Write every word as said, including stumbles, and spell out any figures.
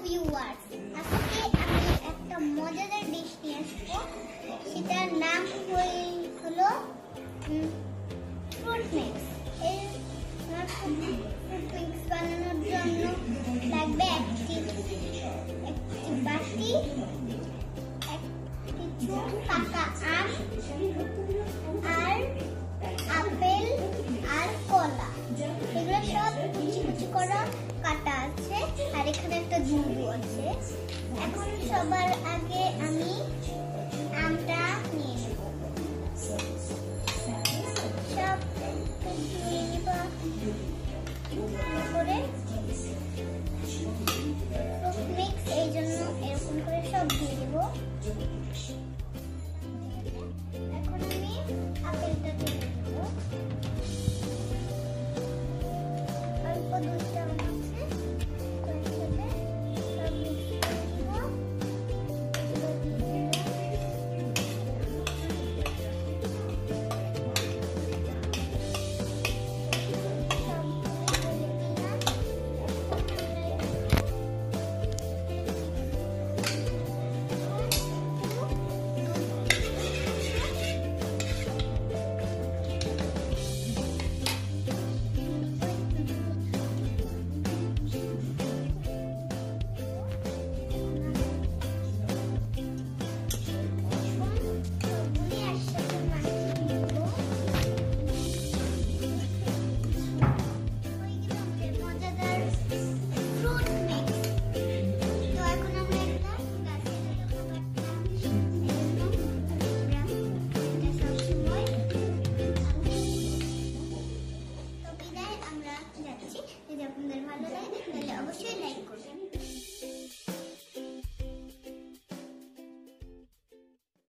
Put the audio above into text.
Viewers, আজকে আমি একটা মজাদার ডিশ নিয়ে আসবো। সেটার নাম হলো ফ্রুট মিক্স। এই ফ্রুট মিক্স বানানোর জন্য লাগবে একটি একটি বাটি, কিছু পাকা আম আর আপেল আর কলা। এগুলো সব কুচি কুচি করা কাটা আছে, আর এখানে একটা দুধও আছে। এখন সবার আগে আমি আমটা নিয়ে নেব। সব নিয়ে নেব করে ফ্রুট মিক্স, এই জন্য এরকম করে সব দিয়ে দেব। এখন আমি আপেলটা দিয়ে দেব। অল্প দুধ চামচ আছে, সব মিক্স করে দেব। যদি আপনাদের ভালো লাগে তাহলে অবশ্যই লাইক